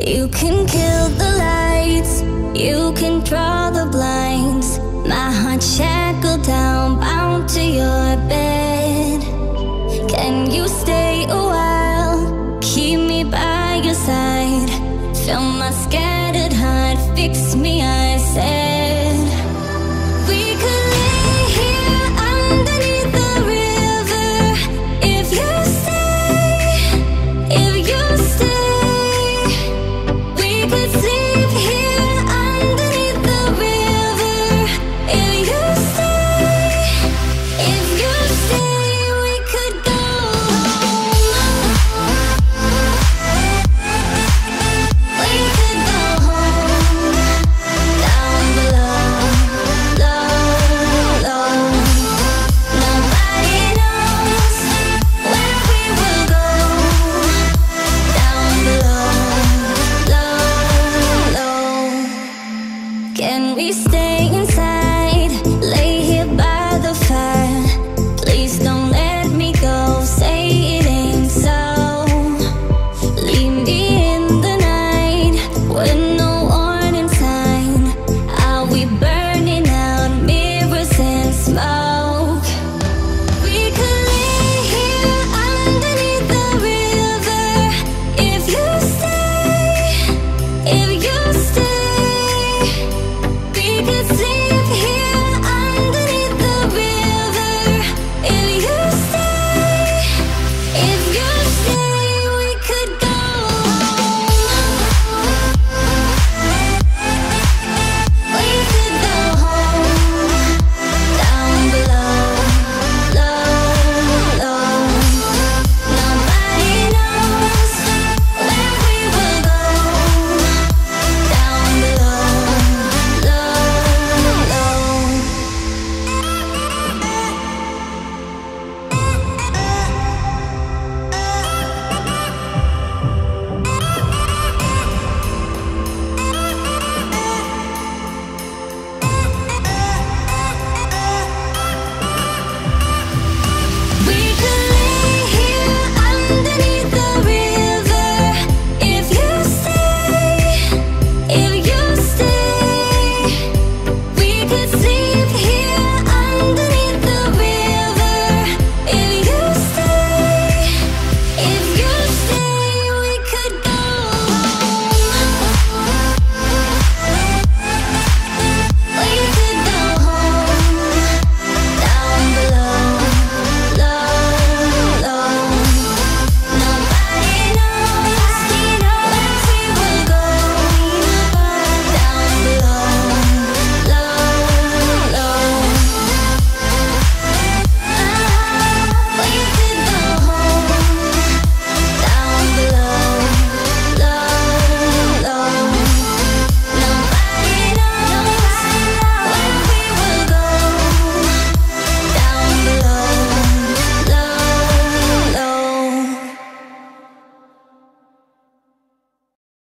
You can kill the lights, you can draw the blinds. My heart shackled down, bound to your bed. Can you stay a while, keep me by your side? Fill my scattered heart, fix me, I said.